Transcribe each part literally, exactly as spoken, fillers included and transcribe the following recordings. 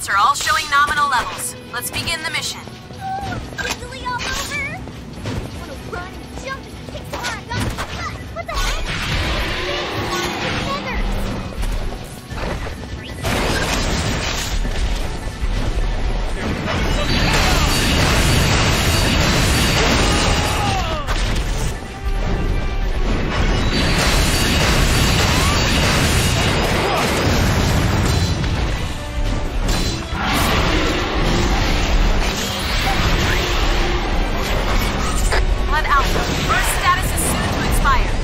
counts are all showing nominal levels. Let's begin the mission. Quickly all over! Wanna run and jump and kick some ass. God, what the heck? Feathers! Blood Alpha, burst status is soon to expire.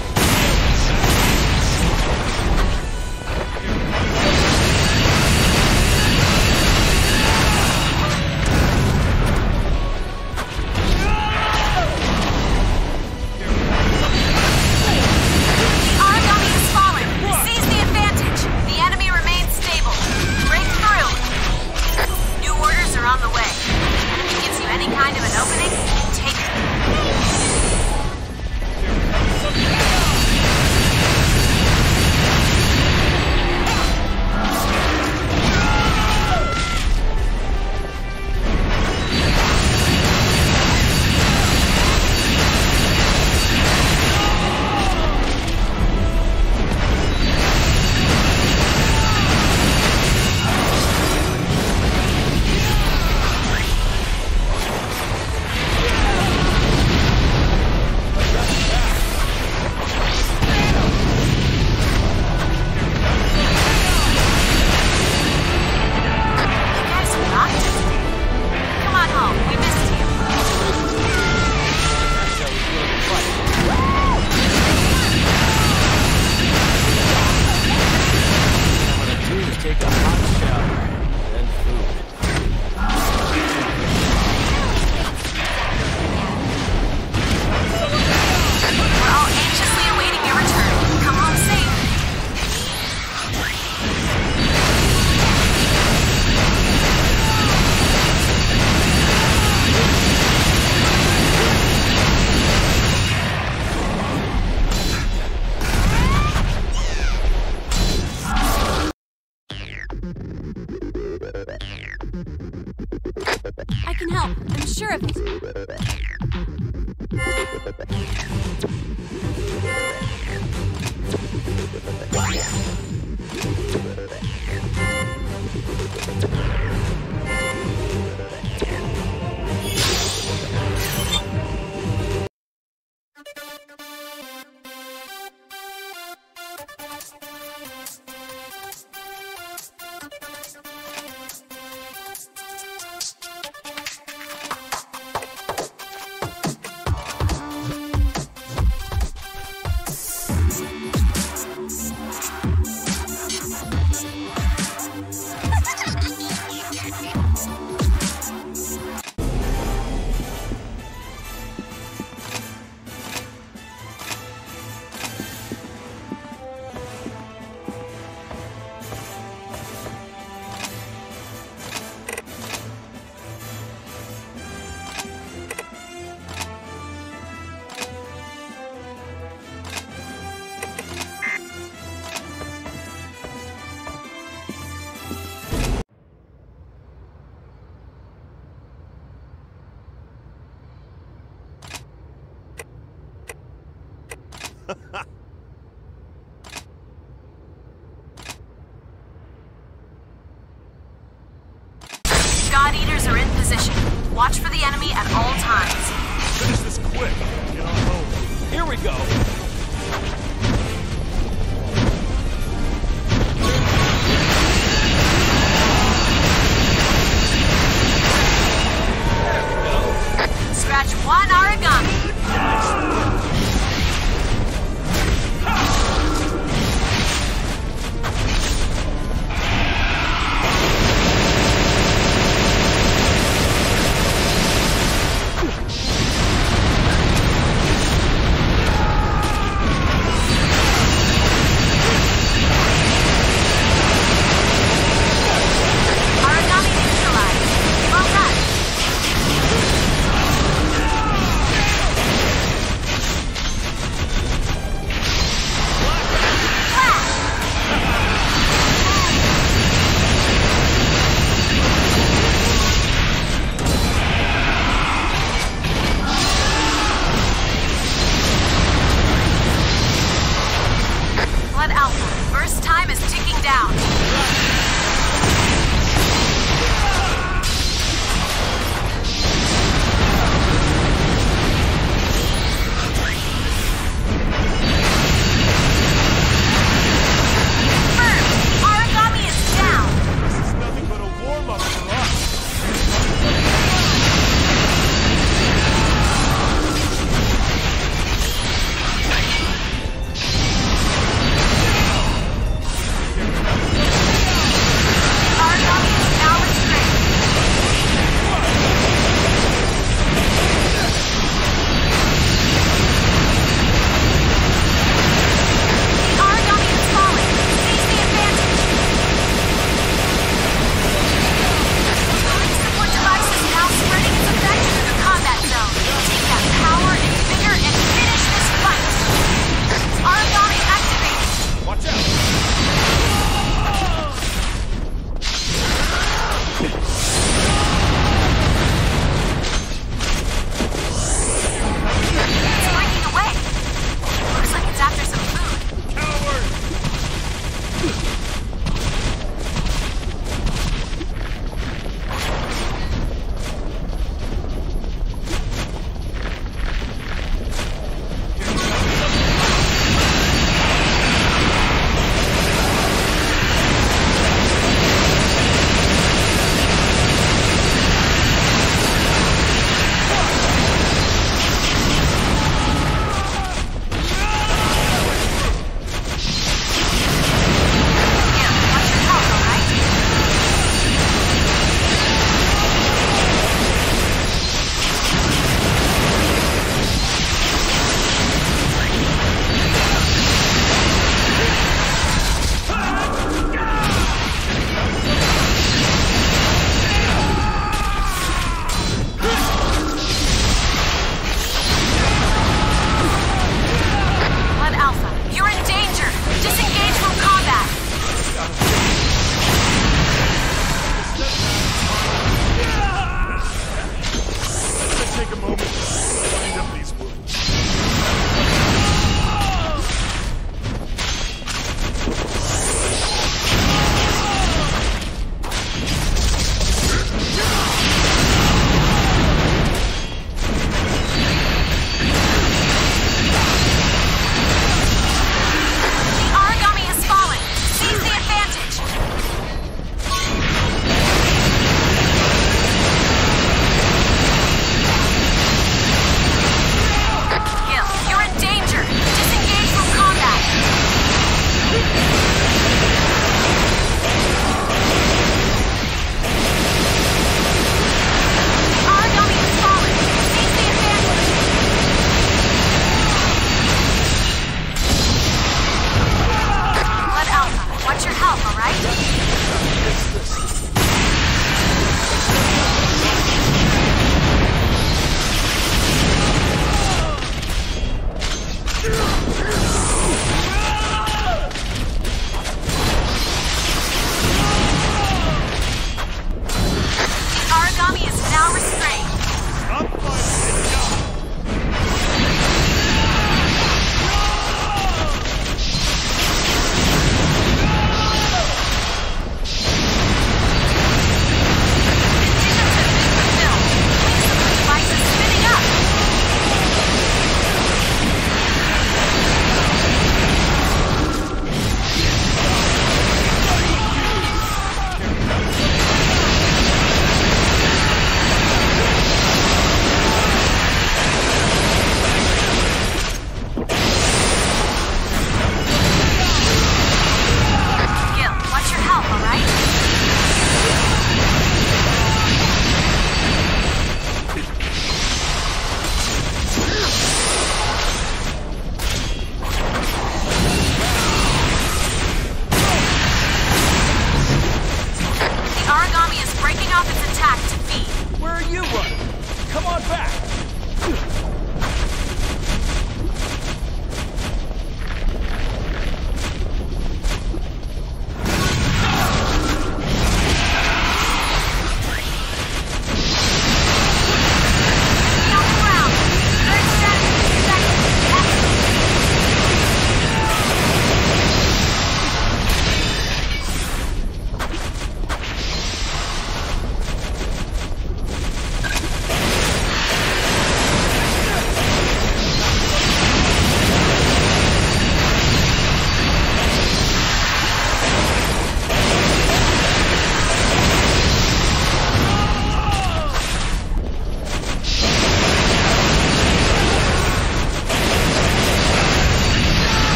The R dummy has fallen. Seize the advantage. The enemy remains stable. Break through. New orders are on the way. Enemy gives you any kind of an opening, take it. I can help. I'm sure of it. God Eaters are in position. Watch for the enemy at all times. Finish this quick. Get on home. Here we go. Scratch one origami. time is ticking down. Get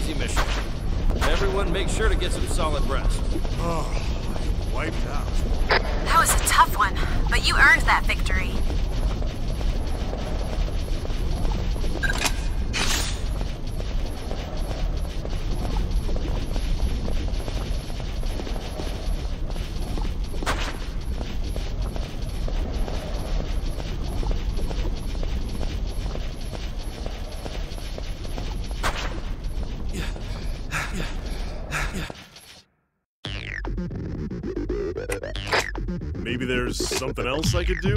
easy mission. Everyone make sure to get some solid rest. Oh, wiped out. That was a tough one, but you earned that victory. Maybe there's something else I could do?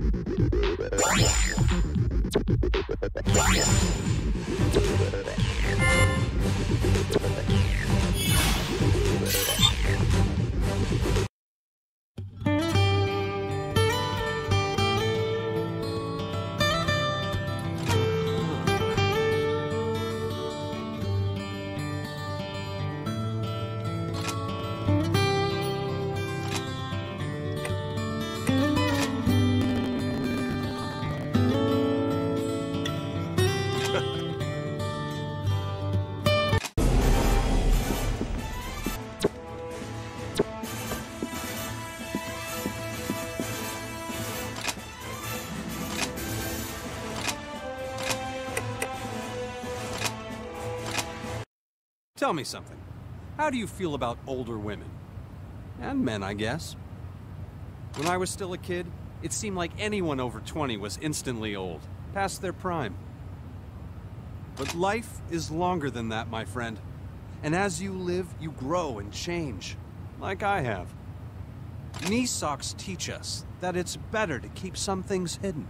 Tell me something. How do you feel about older women? And men, I guess. When I was still a kid, it seemed like anyone over twenty was instantly old, past their prime. But life is longer than that, my friend. And as you live, you grow and change, like I have. Knee socks teach us that it's better to keep some things hidden.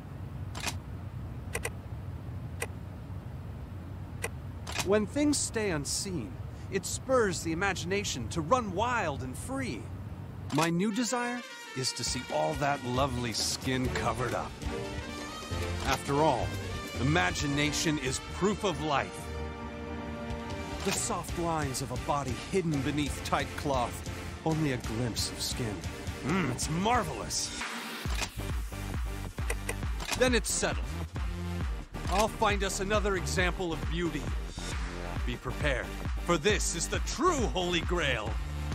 When things stay unseen, it spurs the imagination to run wild and free. My new desire is to see all that lovely skin covered up. After all, imagination is proof of life. The soft lines of a body hidden beneath tight cloth, only a glimpse of skin. Mmm, it's marvelous. Then it's settled. I'll find us another example of beauty. Be prepared, for this is the true Holy Grail.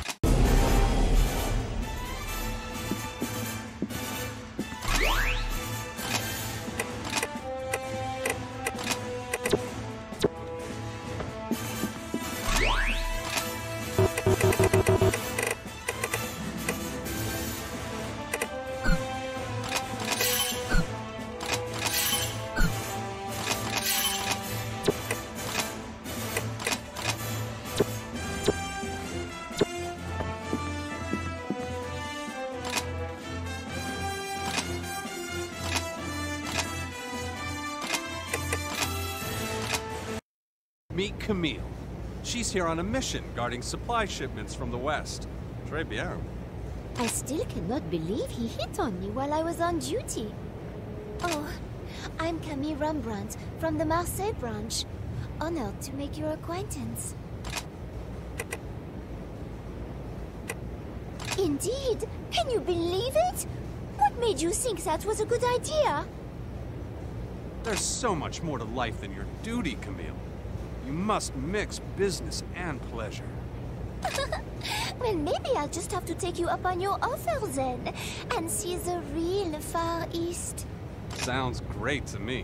Meet Camille. She's here on a mission guarding supply shipments from the West. Très bien. I still cannot believe he hit on me while I was on duty. Oh, I'm Camille Rembrandt from the Marseille branch. Honored to make your acquaintance. Indeed! Can you believe it? What made you think that was a good idea? There's so much more to life than your duty, Camille. You must mix business and pleasure. Well, maybe I'll just have to take you up on your offer then, and see the real Far East. Sounds great to me.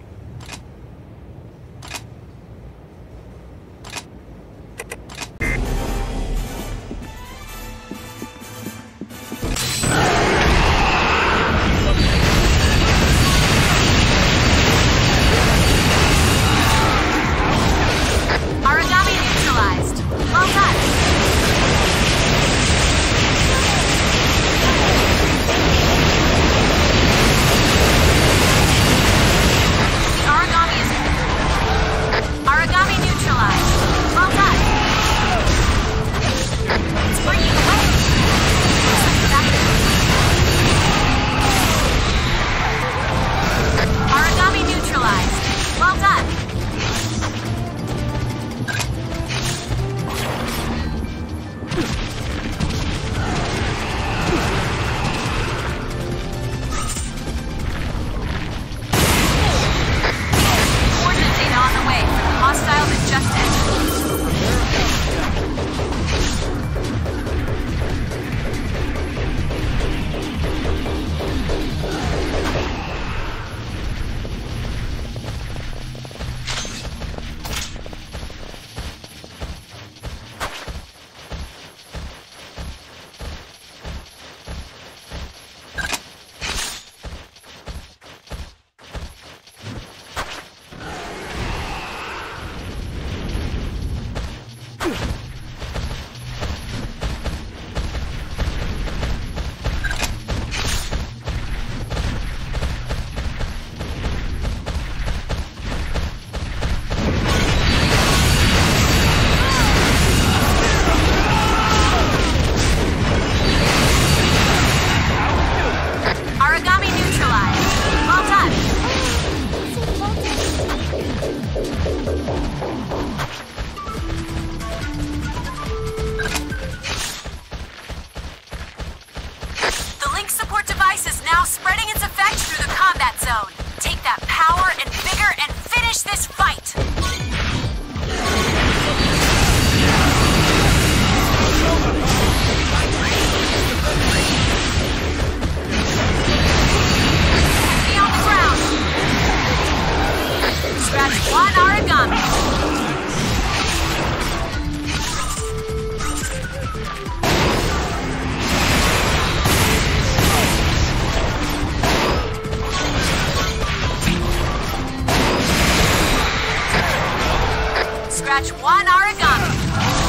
Dispatch one Origami.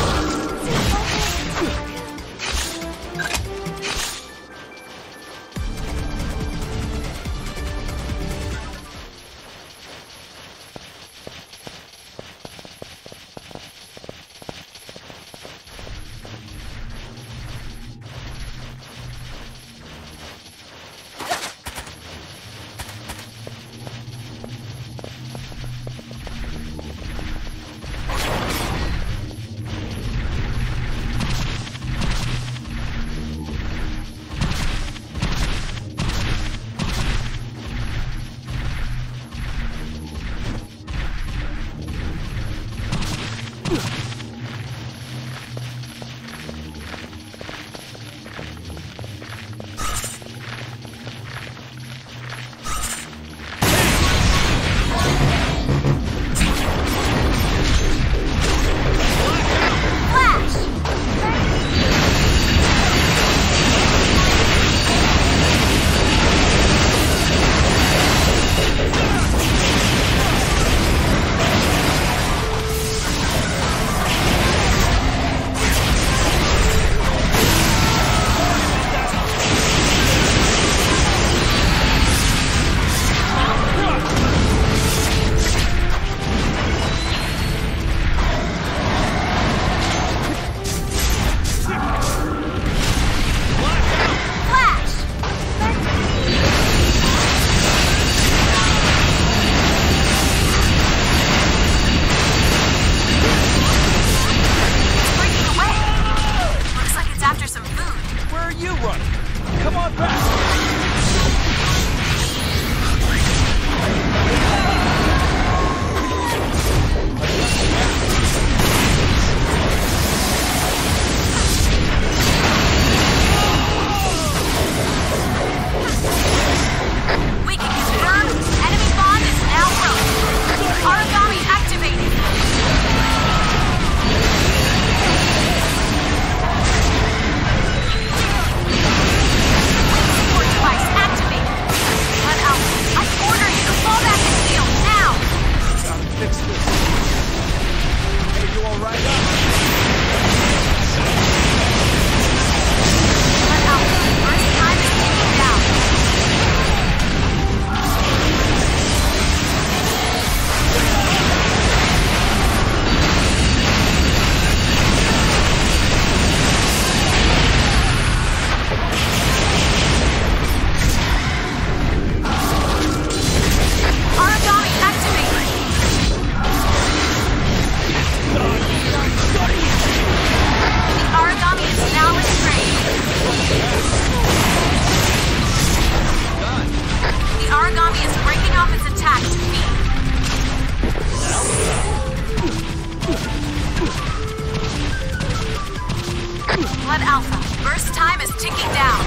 Blood Alpha, burst time is ticking down.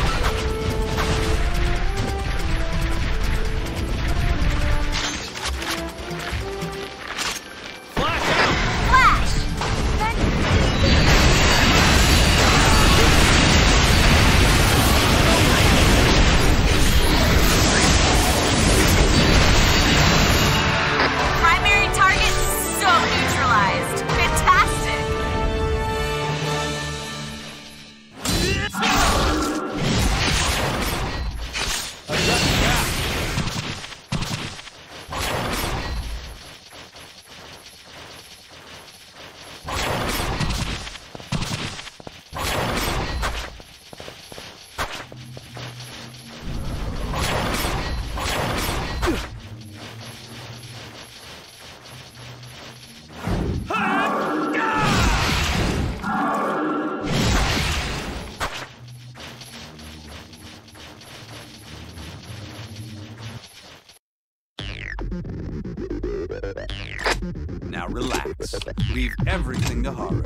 Now relax. Leave everything to Haru.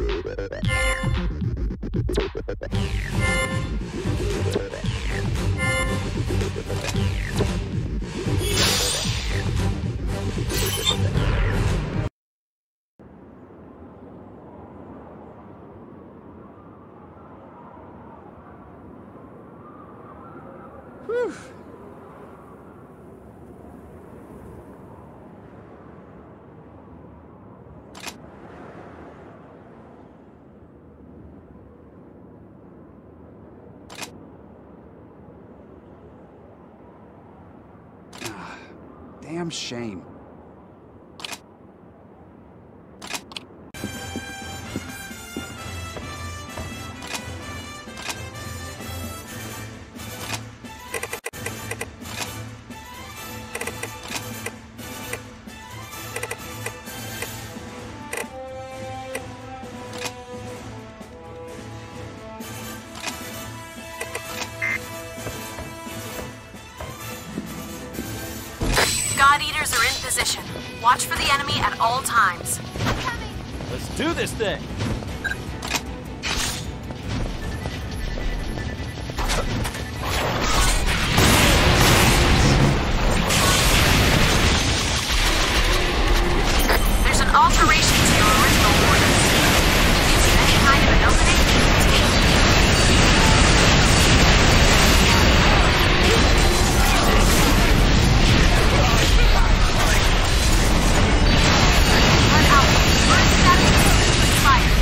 Whew. damn shame. God Eaters are in position. Watch for the enemy at all times. Let's do this thing! There's an alteration to your original orders. Gives you any kind of an opening? Take it. Run out. Burn status. Fire.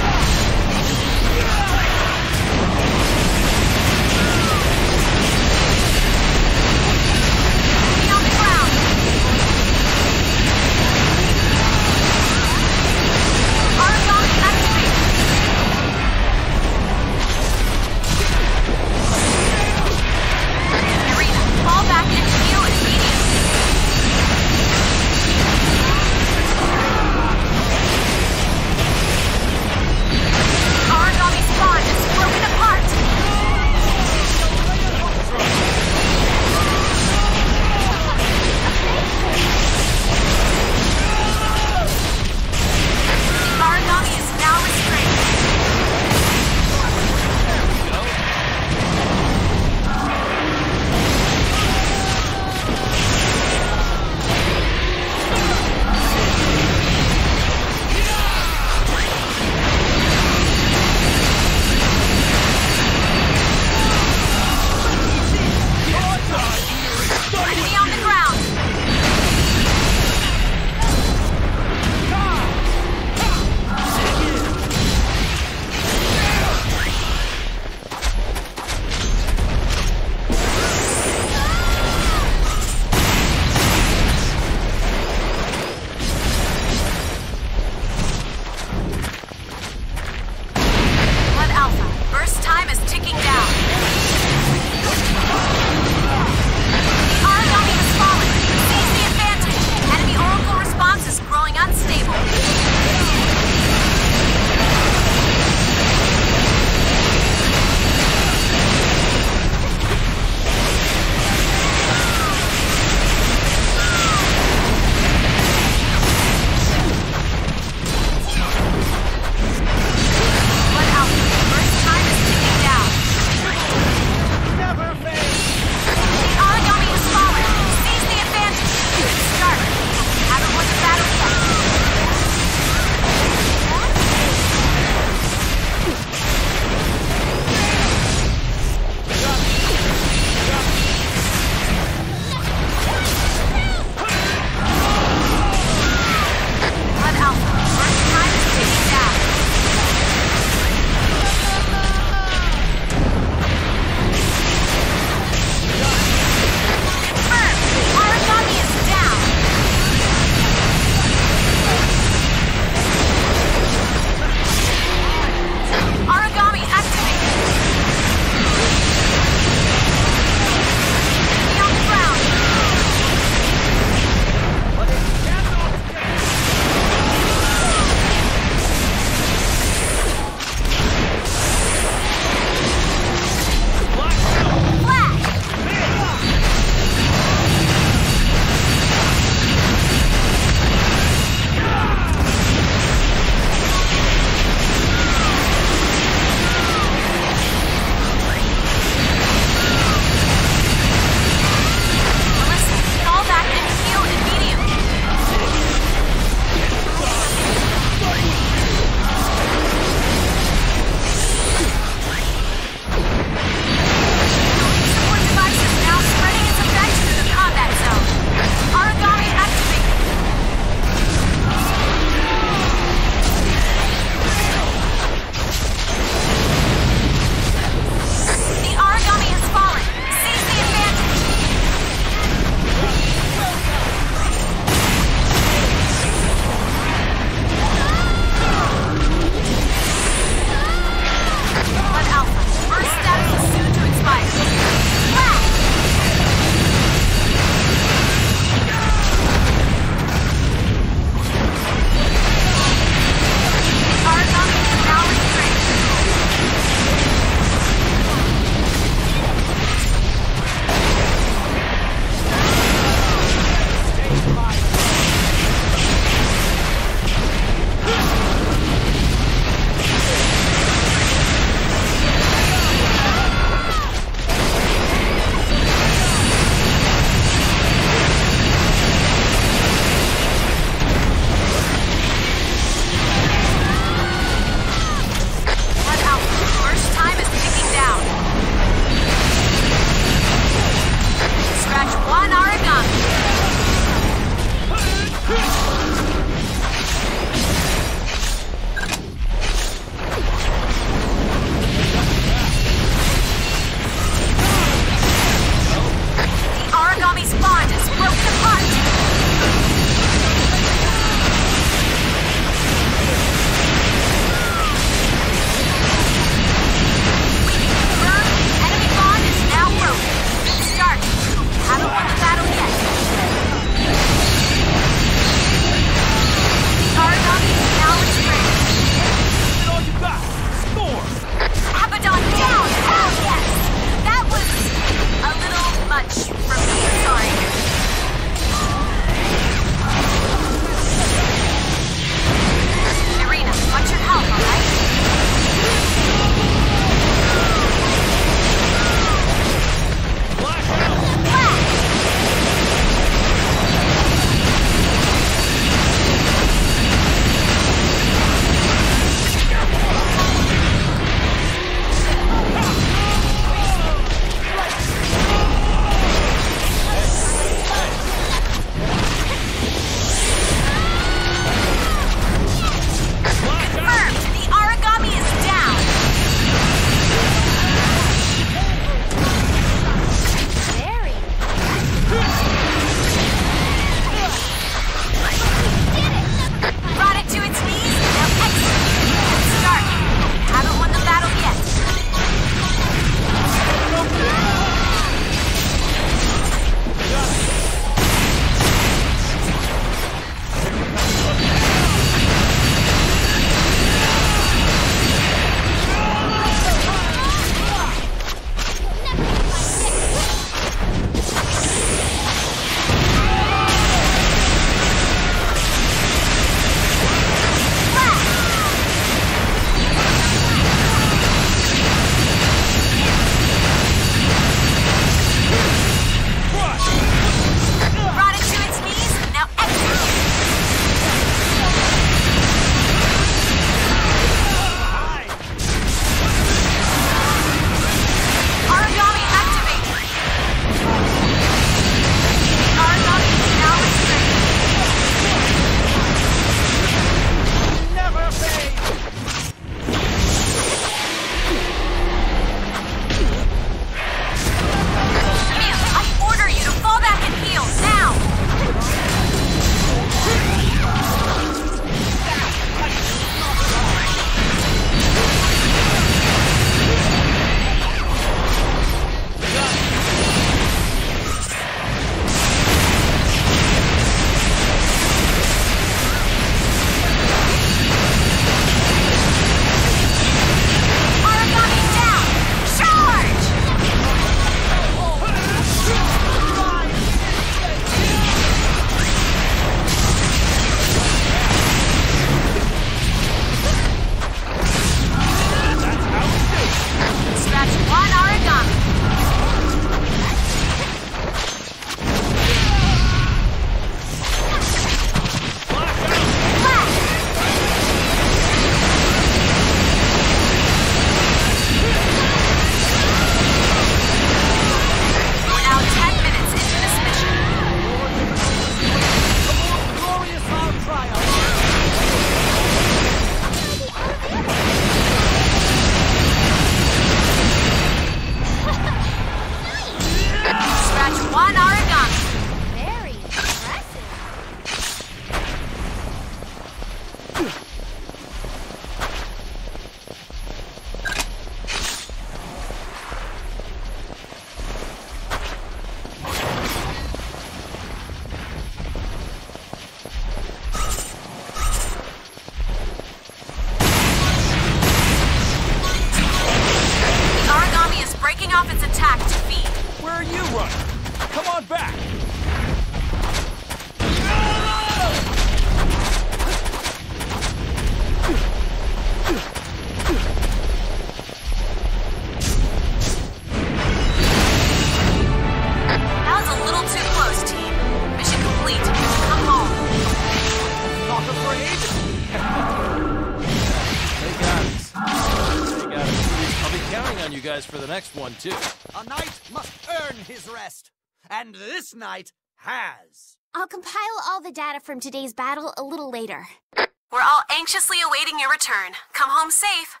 guys for the next one, too. A knight must earn his rest, and this knight has. I'll compile all the data from today's battle a little later. We're all anxiously awaiting your return. Come home safe.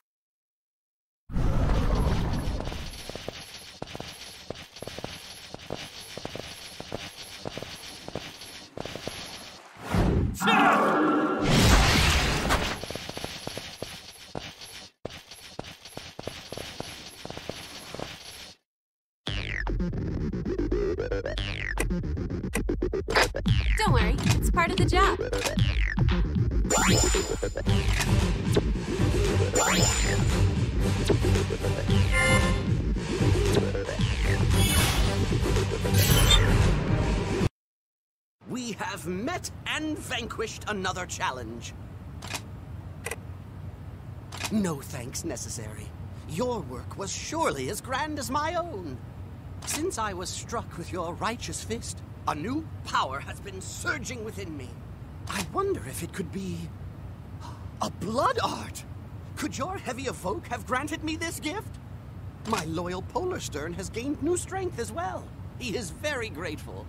Don't worry, it's part of the job. We have met and vanquished another challenge. No thanks necessary. Your work was surely as grand as my own. Since I was struck with your righteous fist, a new power has been surging within me. I wonder if it could be a blood art. Could your heavy evoke have granted me this gift? My loyal Polarstern has gained new strength as well. He is very grateful.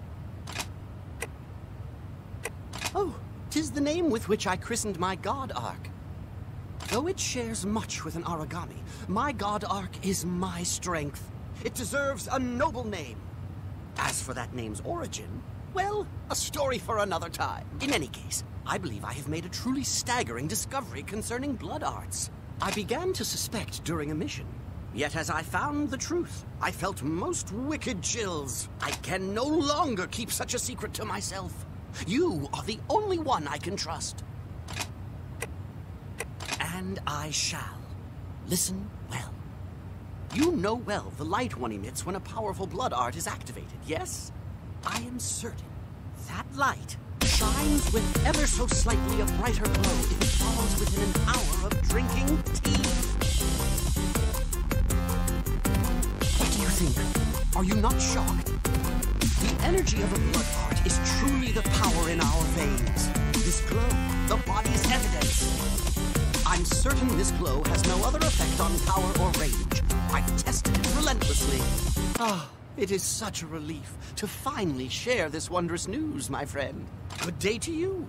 Oh, 'tis the name with which I christened my god arc. Though it shares much with an origami, my god arc is my strength. It deserves a noble name. As for that name's origin, well, a story for another time. In any case, I believe I have made a truly staggering discovery concerning blood arts. I began to suspect during a mission. Yet as I found the truth, I felt most wicked chills. I can no longer keep such a secret to myself. You are the only one I can trust. And I shall. Listen well. You know well the light one emits when a powerful blood art is activated, yes? I am certain that light shines with ever so slightly a brighter glow if it falls within an hour of drinking tea. What do you think? Are you not shocked? The energy of a blood art is truly the power in our veins. This glow, the body's evidence. I'm certain this glow has no other effect on power or range. I've tested it relentlessly. Ah, it is such a relief to finally share this wondrous news, my friend. Good day to you.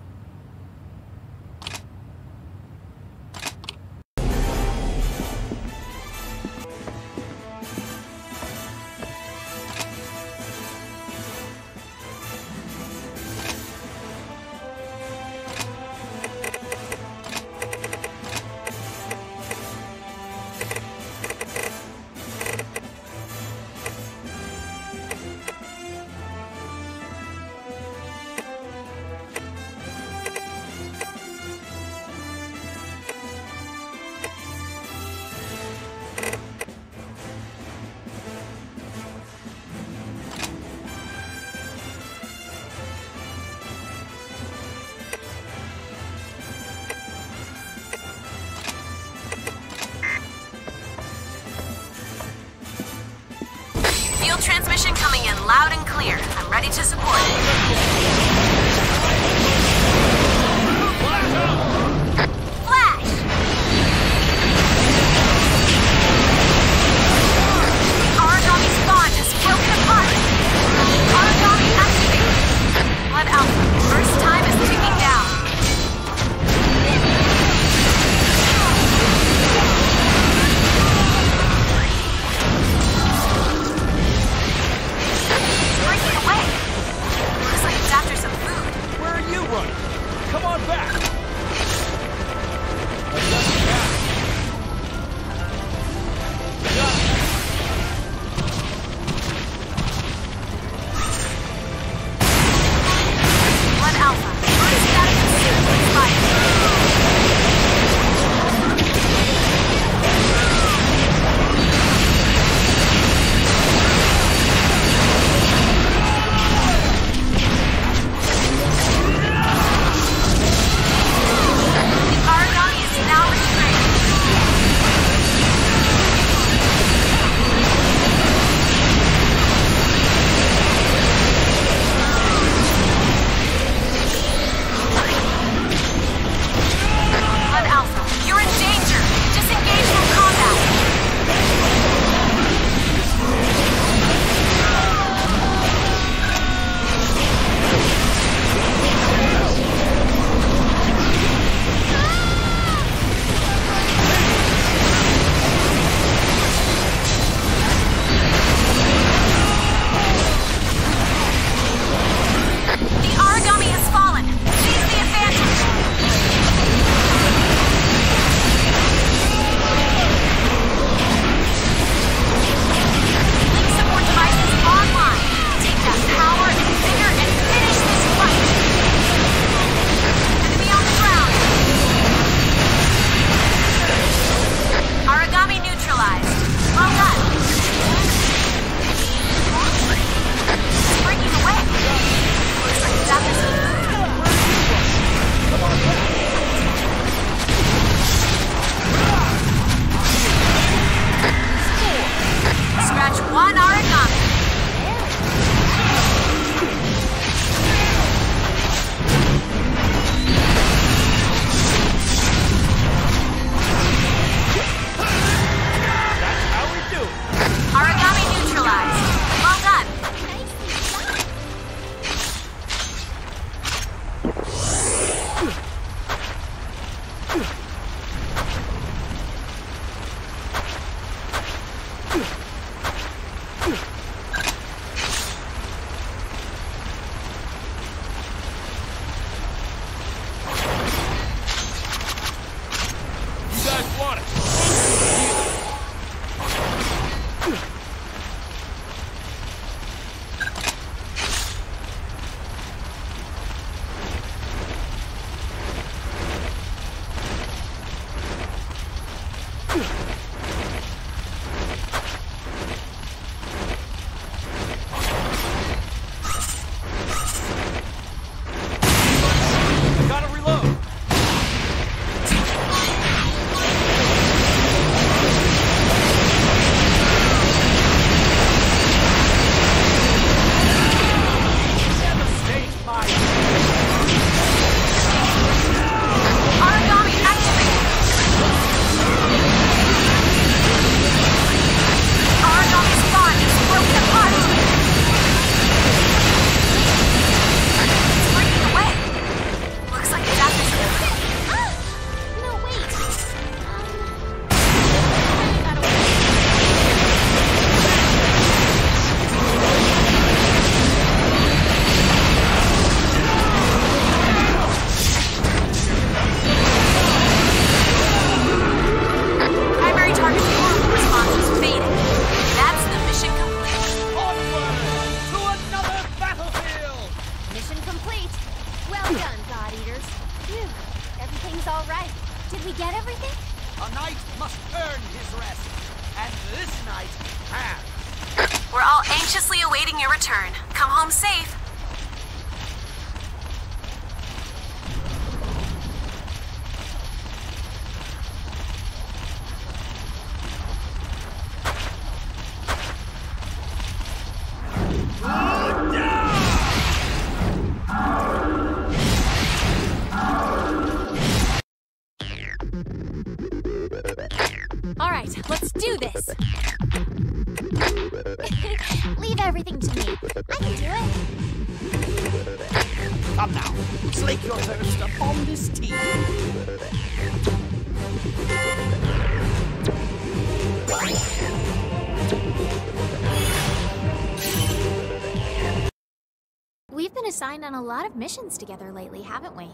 Transmission coming in loud and clear. I'm ready to support it. Flash! Origami spawn is broken apart. Origami activated. Blood Alpha, first time is ticking down. Looks like it's after some all right. Did we get everything? A knight must earn his rest, and this knight has. We're all anxiously awaiting your return. Come home safe. All right, let's do this. Leave everything to me. I can do it. Come now, slake your thirst upon this tea. We've been assigned on a lot of missions together lately, haven't we?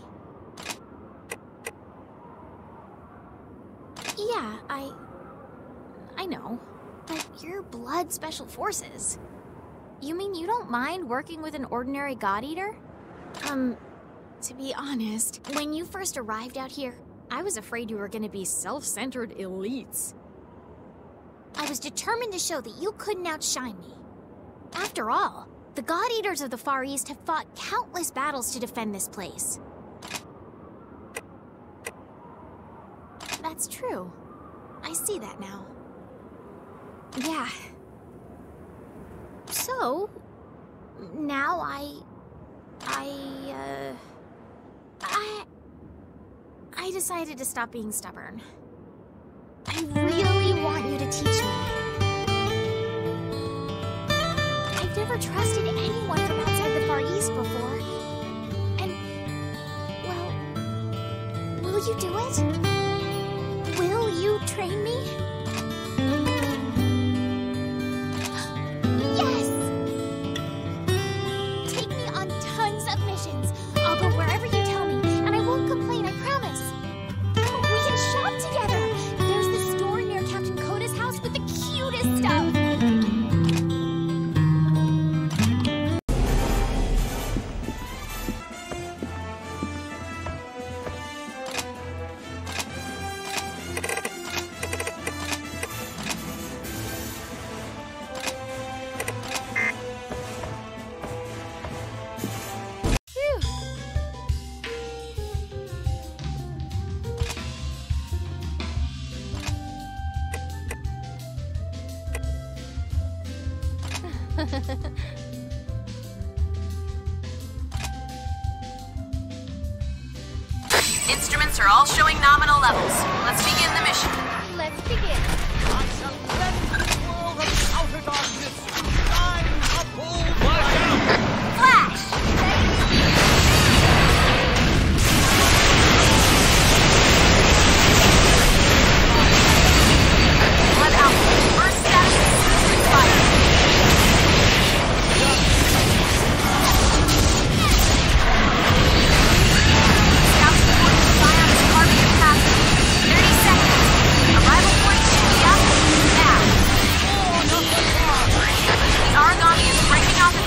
Yeah, I... I know. But you're Blood Special Forces. You mean you don't mind working with an ordinary God Eater? Um, to be honest, when you first arrived out here, I was afraid you were gonna be self-centered elites. I was determined to show that you couldn't outshine me. After all, the God Eaters of the Far East have fought countless battles to defend this place. That's true. I see that now. Yeah. So, now I... I, uh... I... I decided to stop being stubborn. I really want you to teach me. I've never trusted anyone from outside the Far East before. And, well, will you do it? Will you train me? Yes! Take me on tons of missions. I'll go wherever you tell me, and I won't complain, I promise. We can shop together. There's this store near Captain Coda's house with the cutest stuff. Instruments are all showing nominal levels. Let's begin the mission. Let's begin. I shall cleanse this world of outer darkness. Shine a bold light. Flash! Blood Alpha. First status is expired. Scouts report to Zion as targeted passive. thirty seconds. Arrival point should be up now. The Origami is breaking off its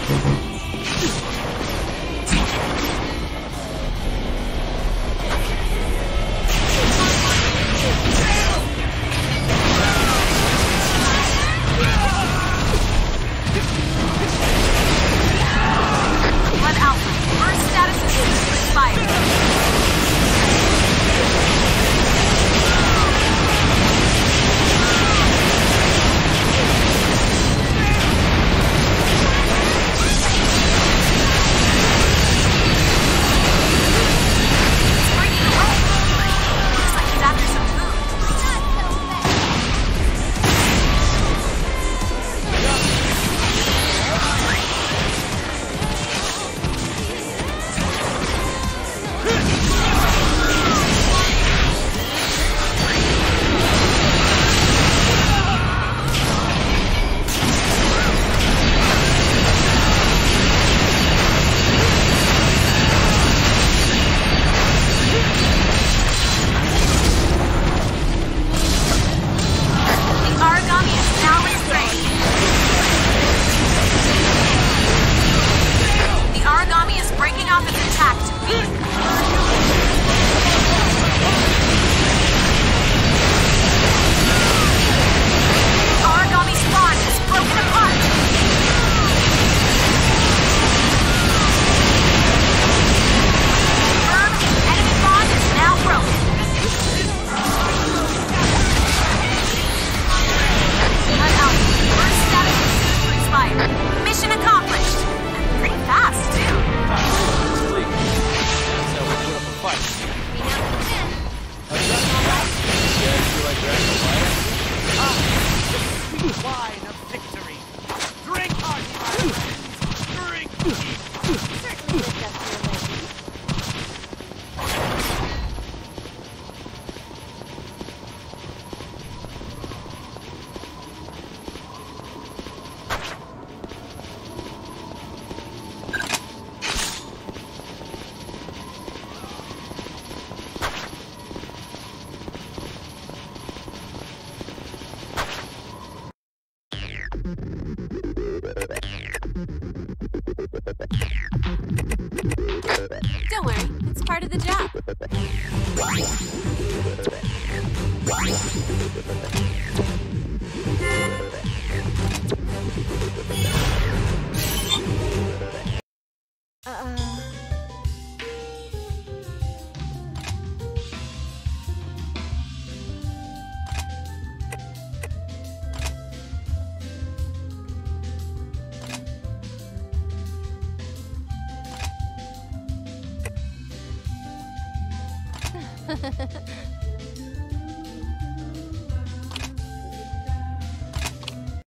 Blood Alpha, first status is expired. Mission accomplished! Pretty fast, too. Sleep. That's how we put up a fight. We know the win. You guys feel like dragging a fight? Ah, the sweet wine of victory. Drink hearty, my friends. Drink. Certainly lived up to your legend. Don't worry, it's part of the job. Uh...